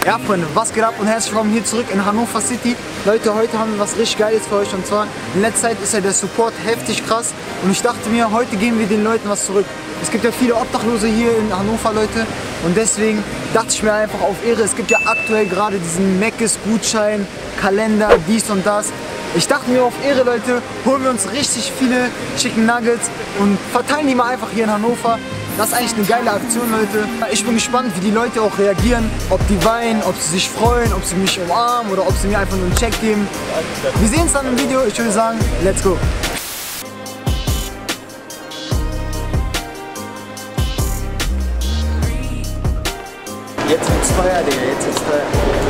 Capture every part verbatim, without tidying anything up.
Ja Freunde, was geht ab und herzlich willkommen hier zurück in Hannover City. Leute, heute haben wir was richtig Geiles für euch und zwar in letzter Zeit ist ja der Support heftig krass und ich dachte mir, heute geben wir den Leuten was zurück. Es gibt ja viele Obdachlose hier in Hannover, Leute, und deswegen dachte ich mir einfach auf Ehre, es gibt ja aktuell gerade diesen Mc's-Gutschein, Kalender, dies und das. Ich dachte mir auf Ehre, Leute, holen wir uns richtig viele Chicken Nuggets und verteilen die mal einfach hier in Hannover. Das ist eigentlich eine geile Aktion, Leute. Ich bin gespannt, wie die Leute auch reagieren. Ob die weinen, ob sie sich freuen, ob sie mich umarmen oder ob sie mir einfach nur einen Check geben. Wir sehen uns dann im Video. Ich würde sagen, let's go. Jetzt wird's teuer, Digga. Jetzt wird's teuer.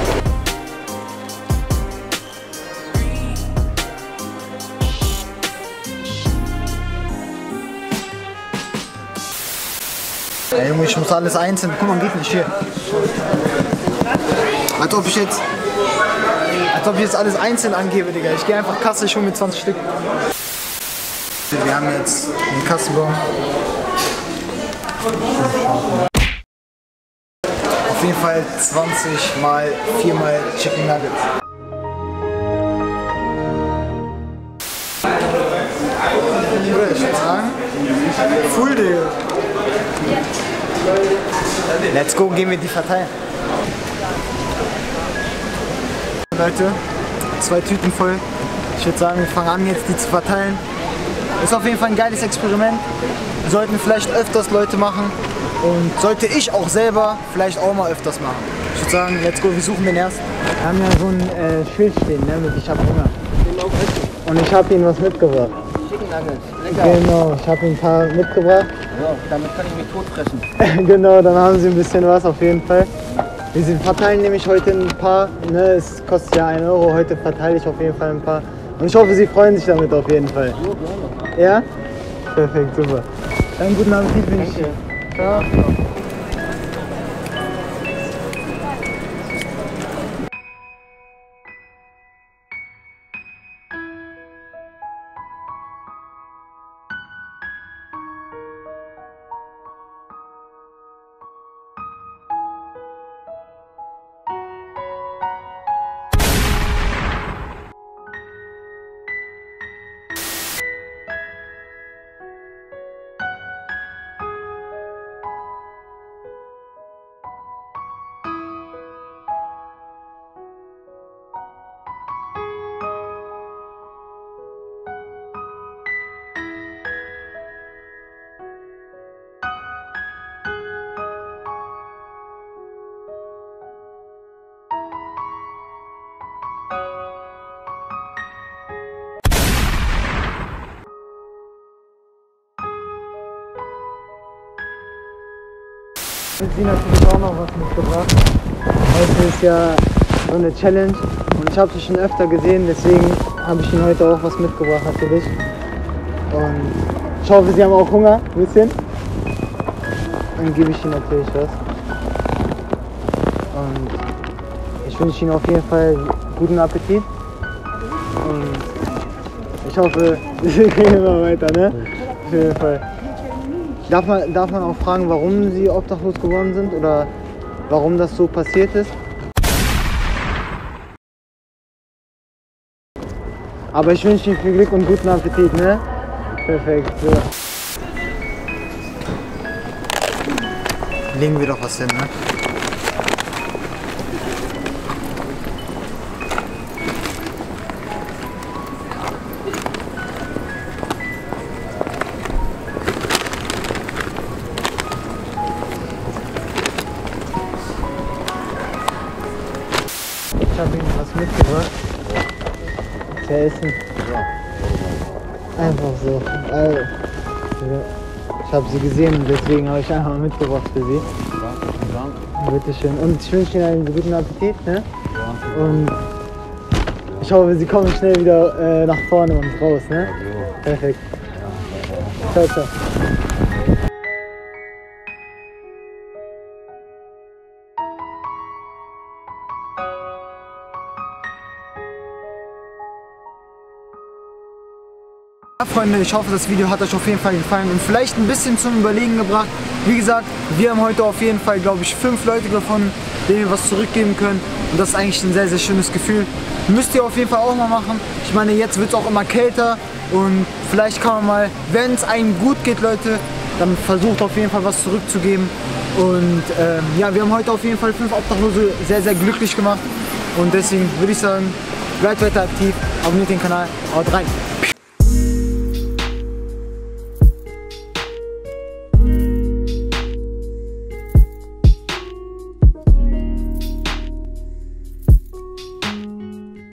Ey, Junge, ich muss alles einzeln. Guck mal, geht nicht hier. Als ob ich jetzt. Als ob ich jetzt alles einzeln angebe, Digga. Ich gehe einfach Kasse, ich hole mir zwanzig Stück. Wir haben jetzt einen Kassenbon. Auf jeden Fall zwanzig mal vier mal Chicken Nuggets. Ich würde sagen, full, Digga. Let's go, gehen wir die verteilen. Leute, zwei Tüten voll. Ich würde sagen, wir fangen an jetzt die zu verteilen. Ist auf jeden Fall ein geiles Experiment. Sollten vielleicht öfters Leute machen und sollte ich auch selber vielleicht auch mal öfters machen. Ich würde sagen, let's go, wir suchen den ersten. Wir haben ja so ein äh, Schild stehen, ne, mit ich hab Hunger. Und ich habe ihnen was mitgebracht. Chicken Nuggets, lecker. Genau, ich habe ihnen ein paar mitgebracht. Ja, damit kann ich mich totfressen. Genau, dann haben sie ein bisschen was auf jeden Fall. Wir verteilen nämlich heute ein paar, ne, es kostet ja ein Euro, heute verteile ich auf jeden Fall ein paar. Und ich hoffe, sie freuen sich damit auf jeden Fall. Ja? Perfekt, super. Einen guten Appetit wünsche ich dir. Ciao. Sie natürlich auch noch was mitgebracht. Heute ist ja so eine Challenge und ich habe sie schon öfter gesehen, deswegen habe ich ihnen heute auch was mitgebracht natürlich. Und ich hoffe, sie haben auch Hunger, ein bisschen. Dann gebe ich ihnen natürlich was. Und ich wünsche ihnen auf jeden Fall guten Appetit. Und ich hoffe, sie gehen immer weiter, ne? Auf jeden Fall. Darf man, darf man auch fragen, warum Sie obdachlos geworden sind oder warum das so passiert ist? Aber ich wünsche Ihnen viel Glück und guten Appetit, ne? Perfekt. So. Legen wir doch was hin, ne? Ich habe Ihnen was mitgebracht. Zu essen. Einfach so. Also, ich habe sie gesehen und deswegen habe ich einfach mal mitgebracht für Sie. Danke. Bitte schön. Und ich wünsche Ihnen einen guten Appetit. Ne? Ja. Und ich hoffe, Sie kommen schnell wieder äh, nach vorne und raus. Ne? Perfekt. Ciao, ciao. Ja, Freunde, ich hoffe, das Video hat euch auf jeden Fall gefallen und vielleicht ein bisschen zum Überlegen gebracht. Wie gesagt, wir haben heute auf jeden Fall, glaube ich, fünf Leute gefunden. denen wir was zurückgeben können. Und das ist eigentlich ein sehr, sehr schönes Gefühl. Müsst ihr auf jeden Fall auch mal machen. Ich meine, jetzt wird es auch immer kälter und vielleicht kann man mal, wenn es einem gut geht, Leute, dann versucht auf jeden Fall was zurückzugeben. Und ähm, ja, wir haben heute auf jeden Fall fünf Obdachlose sehr, sehr glücklich gemacht. Und deswegen würde ich sagen, bleibt weiter aktiv, abonniert den Kanal, haut rein!